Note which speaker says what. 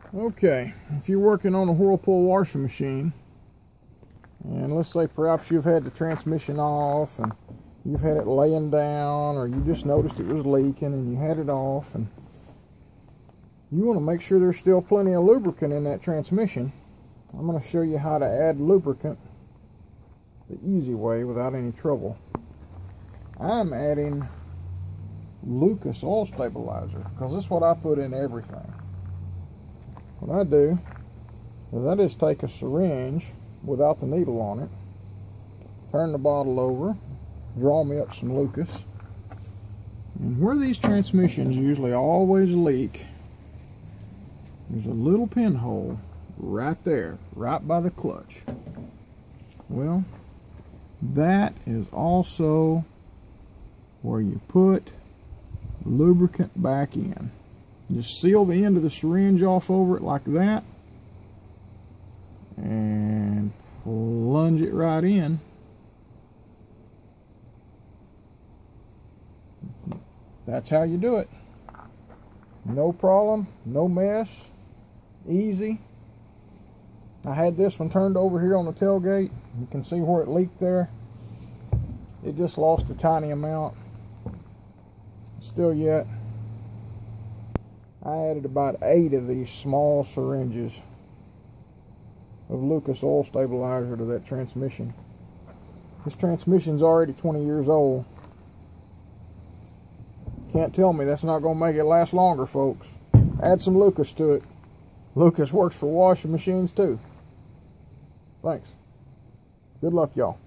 Speaker 1: Okay, if you're working on a Whirlpool washing machine, and let's say perhaps you've had the transmission off and you've had it laying down, or you just noticed it was leaking and you had it off, and you want to make sure there's still plenty of lubricant in that transmission, I'm going to show you how to add lubricant the easy way without any trouble. I'm adding Lucas oil stabilizer because this is what I put in everything. What I do is I just take a syringe without the needle on it, turn the bottle over, draw me up some Lucas, and where these transmissions usually always leak, there's a little pinhole right there, right by the clutch. Well, that is also where you put lubricant back in. Just seal the end of the syringe off over it like that and plunge it right in. That's how you do it. No problem, no mess, easy. I had this one turned over here on the tailgate. You can see where it leaked there. It just lost a tiny amount. Still yet. I added about 8 of these small syringes of Lucas oil stabilizer to that transmission. This transmission's already 20 years old. Can't tell me that's not going to make it last longer, folks. Add some Lucas to it. Lucas works for washing machines too. Thanks. Good luck, y'all.